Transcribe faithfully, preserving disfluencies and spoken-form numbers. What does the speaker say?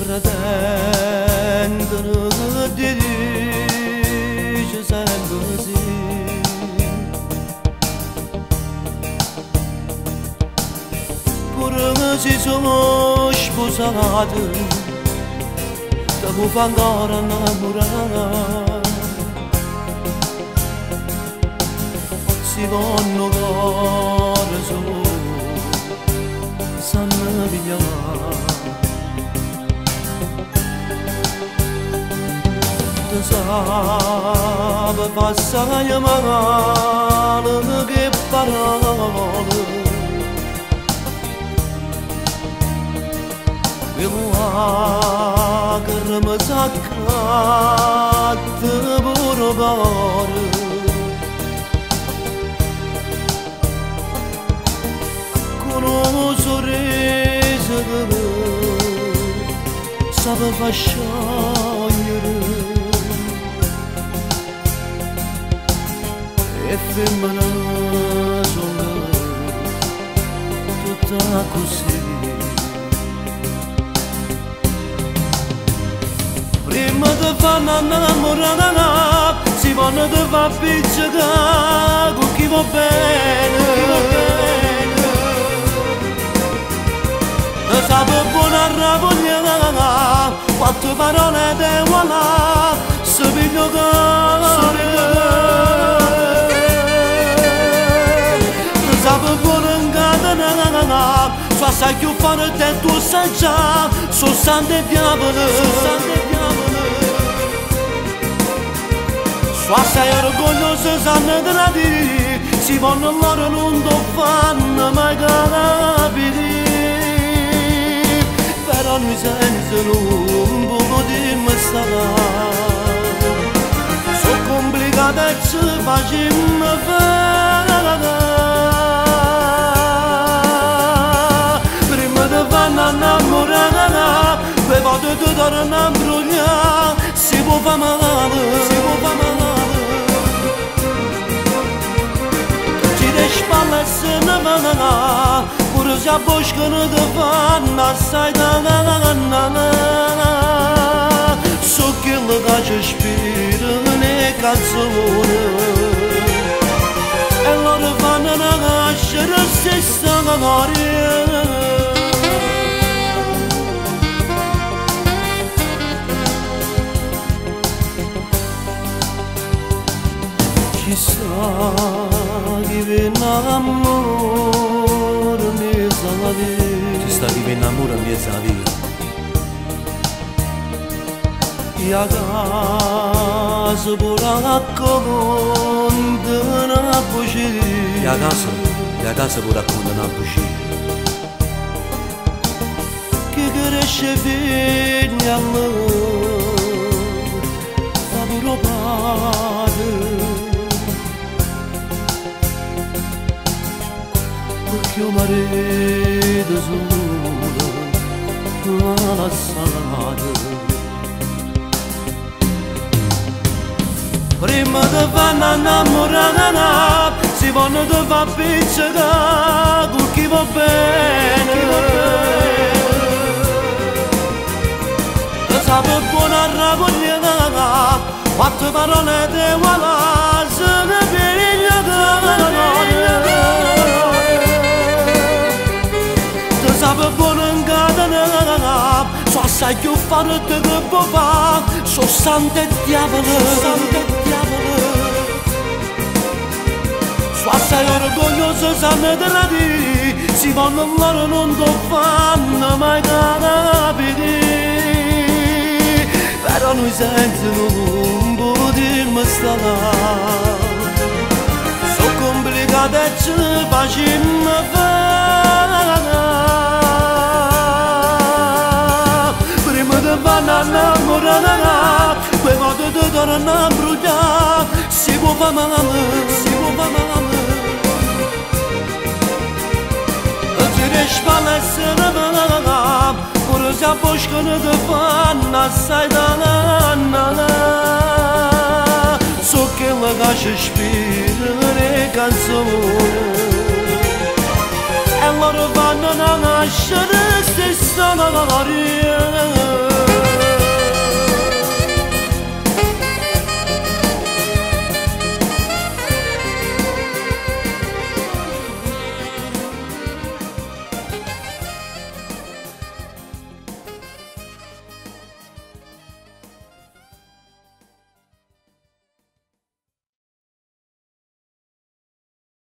Nereden dırı dedi güzel kızı Kırmızı olmuş bu zadı Da bu fangarana murana Sigonno garzo Sanna biljana Sabe passare male che parole Villa kırmızı kattı buraları Konu sorezı Sabe fasciare Effettare solo tutta così Prima di farla innamorare si vanno di far pizzicare con chi va bene E sape buona ravogliare quattro parole de voilà se piglio che Sois ça qui fait le tête au Saint-Jean Sois ça des diables Sois ça orgoglioso zanne della di Si vanno loro non lo fanno mai capire Però noi senza un po' di messara So complicate e ci facciamo fare Innamorata, per volte ti darò una bruglia, si può fare male, si può fare male. Ci de spalle se ne va, pure se a boscano di fanno, sai da na na na na. So che la caccia spira ne canzone, e loro fanno una caccia la stessa memoria. Chissà chi viene amore mezzo alla vita Chissà chi viene amore mezzo alla vita E a casa pure racconta una bugia E a casa, e a casa pure racconta una bugia Che cresce figlia allora fa pure padre Perché il marito solo l'ha lasciato Prima di farla innamorare si vanno di far pizzicare con chi va bene E sape buona ravogliare quattro parole di voilà se ne piglia Sabe buona incatenare So sai che fare te che può fare So sante diavolo Sante diavolo So sai orgoglioso sanne della di Si vanno loro non lo fanno mai capire Però noi senza un po' di mestala So complicate e ci facciamo fare Vanno innamorata, quei volte ti torno a bruciare Si può fare male, si può fare male E ci riesci a essere male Pure se a boscano ti fanno assai da nanna So che la caccia spira le canzoni E loro vanno a nascere stessa memoria